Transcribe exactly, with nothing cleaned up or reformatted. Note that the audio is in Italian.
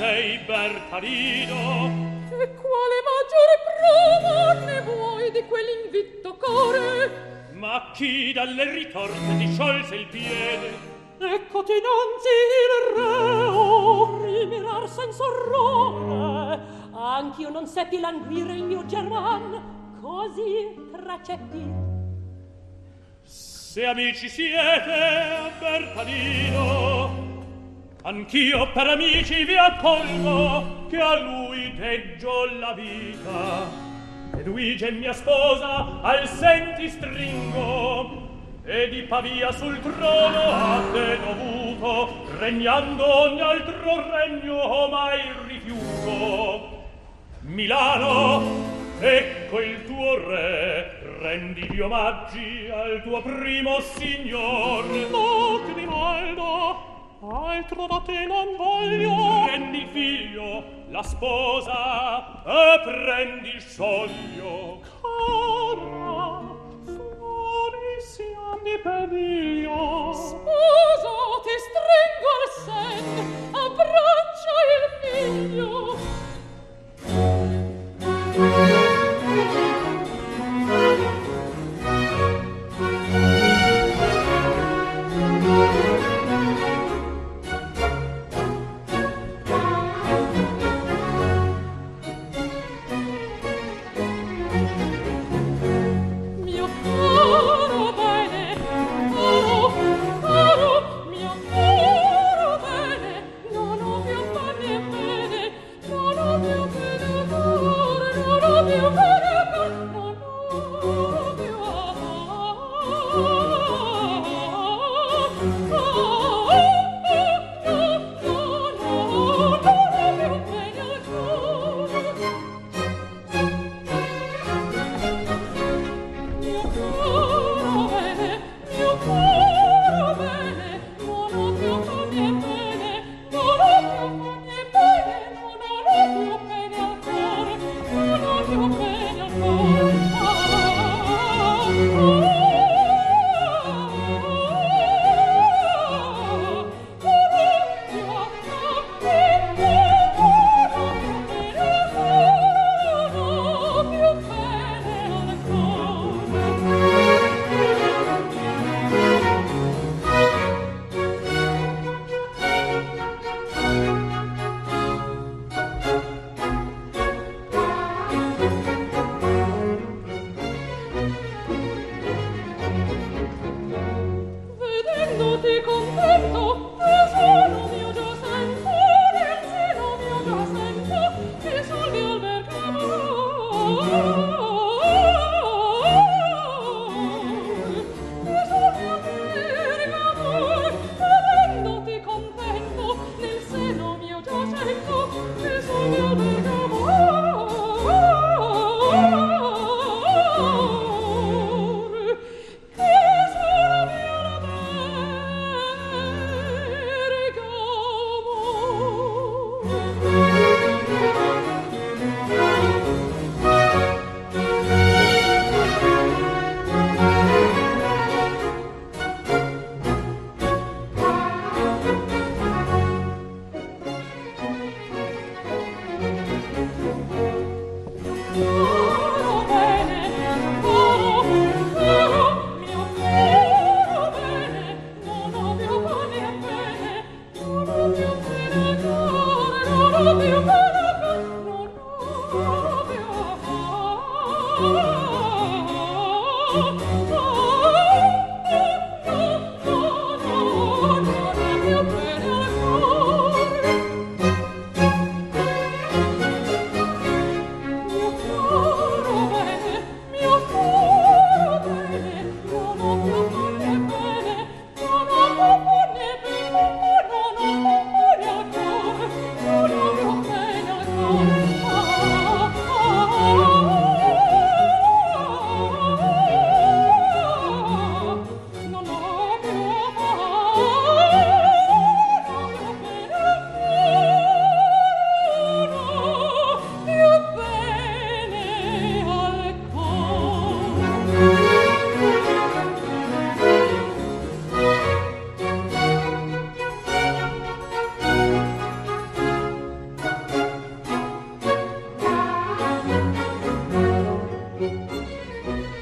sei Bertolino. E quale maggiore prova ne vuoi di quell'invitto core? Ma chi dalle ritorte ti sciolse il piede? Eccoti innanzi il re, oh, rimirar senza orrore. Anch'io non seppi languire il mio German, così tracetti. Se amici siete, Bertolino, anch'io per amici vi accolgo, che a lui deggio la vita. Edvige mia sposa al senti stringo, e di Pavia sul trono a te dovuto, regnando ogni altro regno mai rifiuto. Milano, ecco il tuo re, rendi gli omaggi al tuo primo signor. No, Grimaldo, altro da te non voglio. Prendi il figlio, la sposa, e prendi il soglio. Cara, fuori siam di periglio. Sposo, ti stringo al sen, abbraccia il figlio. Bene, Thank you.